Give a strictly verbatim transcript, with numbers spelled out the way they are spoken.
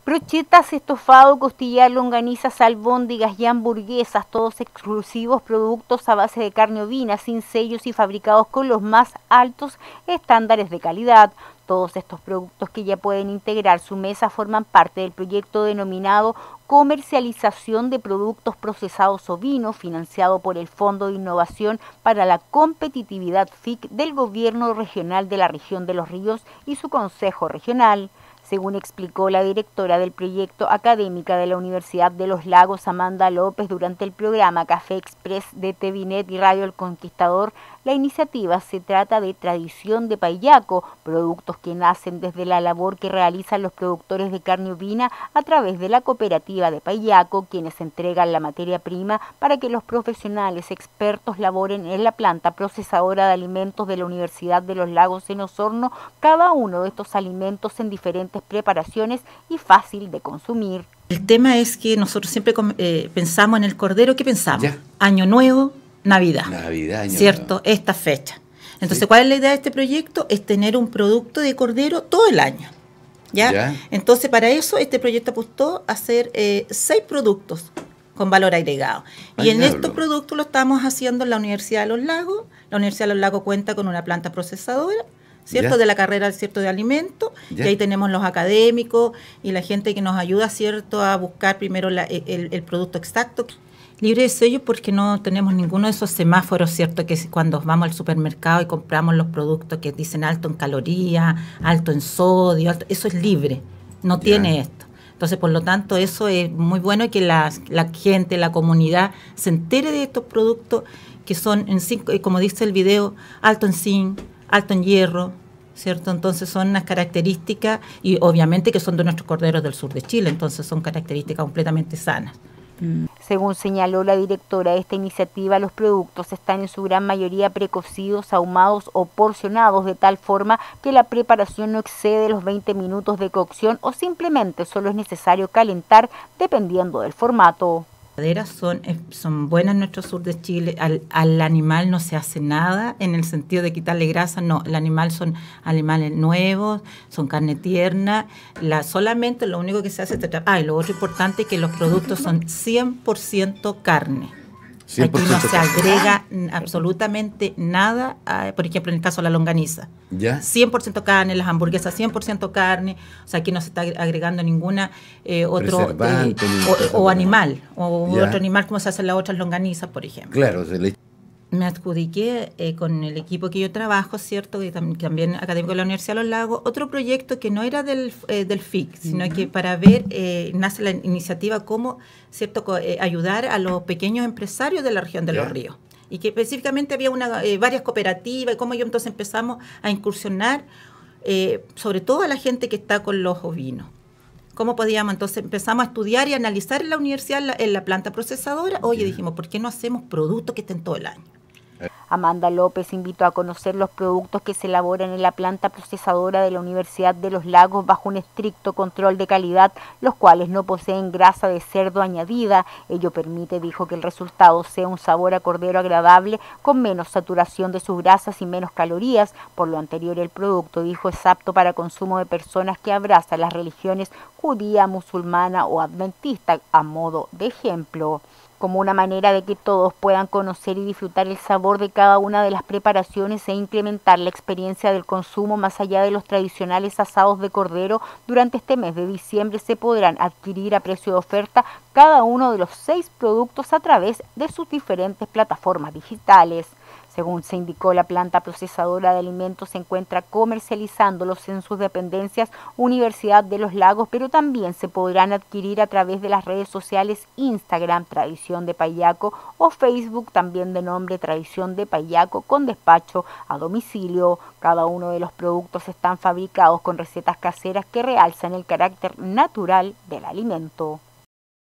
Brochetas, estofado, costillar, longanizas, albóndigas y hamburguesas, todos exclusivos productos a base de carne ovina, sin sellos y fabricados con los más altos estándares de calidad. Todos estos productos que ya pueden integrar su mesa forman parte del proyecto denominado Comercialización de Productos Procesados Ovinos, financiado por el Fondo de Innovación para la Competitividad F I C del Gobierno Regional de la Región de los Ríos y su Consejo Regional. Según explicó la directora del proyecto académica de la Universidad de los Lagos, Amanda López, durante el programa Café Express de Tevinet y Radio El Conquistador, la iniciativa se trata de tradición de Paillaco, productos que nacen desde la labor que realizan los productores de carne ovina a través de la cooperativa de Paillaco, quienes entregan la materia prima para que los profesionales expertos laboren en la planta procesadora de alimentos de la Universidad de los Lagos en Osorno, cada uno de estos alimentos en diferentes preparaciones y fácil de consumir. El tema es que nosotros siempre eh, pensamos en el cordero. ¿Qué pensamos? Ya. Año Nuevo, Navidad. Navidad, año ¿Cierto? nuevo. Esta fecha. Entonces, Sí. ¿cuál es la idea de este proyecto? Es tener un producto de cordero todo el año. ¿Ya? Ya. Entonces, para eso, este proyecto apostó a hacer eh, seis productos con valor agregado. Ay, y en diablo. estos productos lo estamos haciendo en la Universidad de los Lagos. La Universidad de los Lagos cuenta con una planta procesadora, ¿cierto? Ya. De la carrera, ¿cierto? De alimentos. Ya. Y ahí tenemos los académicos y la gente que nos ayuda, ¿cierto? A buscar primero la, el, el producto exacto. Libre de sellos porque no tenemos ninguno de esos semáforos, ¿cierto? Que cuando vamos al supermercado y compramos los productos que dicen alto en calorías, alto en sodio, alto, eso es libre, no Ya. tiene esto. Entonces, por lo tanto, eso es muy bueno que la, la gente, la comunidad se entere de estos productos que son, en cinco, como dice el video, alto en zinc, alto en hierro, ¿cierto? Entonces son unas características y obviamente que son de nuestros corderos del sur de Chile, entonces son características completamente sanas. Según señaló la directora de esta iniciativa, los productos están en su gran mayoría precocidos, ahumados o porcionados de tal forma que la preparación no excede los veinte minutos de cocción o simplemente solo es necesario calentar dependiendo del formato. Son, son buenas en nuestro sur de Chile. Al, al animal no se hace nada en el sentido de quitarle grasa, no. El animal son animales nuevos, son carne tierna. La, solamente lo único que se hace es... Ah, y lo otro importante es que los productos son cien por ciento carne. cien por Aquí ciento no se carne. agrega absolutamente nada, a, por ejemplo, en el caso de la longaniza. Ya. cien por ciento carne, las hamburguesas cien por ciento carne, o sea, aquí no se está agregando ninguna eh, otro eh, Preservante, ni o, cosa o por animal, o Ya. otro animal como se hacen las otras longanizas, por ejemplo. Claro, se le... Me adjudiqué eh, con el equipo que yo trabajo, ¿cierto? Y tam también académico de la Universidad de los Lagos, otro proyecto que no era del, eh, del F I C, sino uh-huh. que para ver, eh, nace la iniciativa cómo, ¿cierto? Co eh, ayudar a los pequeños empresarios de la región de yeah. los ríos. Y que específicamente había una, eh, varias cooperativas, y cómo yo entonces empezamos a incursionar, eh, sobre todo a la gente que está con los ovinos. ¿Cómo podíamos? Entonces empezamos a estudiar y a analizar en la universidad, en la, en la planta procesadora. Oye, yeah. dijimos, ¿por qué no hacemos productos que estén todo el año? Amanda López invitó a conocer los productos que se elaboran en la planta procesadora de la Universidad de los Lagos bajo un estricto control de calidad, los cuales no poseen grasa de cerdo añadida. Ello permite, dijo, que el resultado sea un sabor a cordero agradable, con menos saturación de sus grasas y menos calorías. Por lo anterior, el producto, dijo, es apto para consumo de personas que abrazan las religiones judía, musulmana o adventista, a modo de ejemplo. Como una manera de que todos puedan conocer y disfrutar el sabor de cada una de las preparaciones e incrementar la experiencia del consumo más allá de los tradicionales asados de cordero, durante este mes de diciembre se podrán adquirir a precio de oferta cada uno de los seis productos a través de sus diferentes plataformas digitales. Según se indicó, la planta procesadora de alimentos se encuentra comercializándolos en sus dependencias Universidad de los Lagos, pero también se podrán adquirir a través de las redes sociales Instagram, Tradición de Paillaco, o Facebook, también de nombre Tradición de Paillaco, con despacho a domicilio. Cada uno de los productos están fabricados con recetas caseras que realzan el carácter natural del alimento.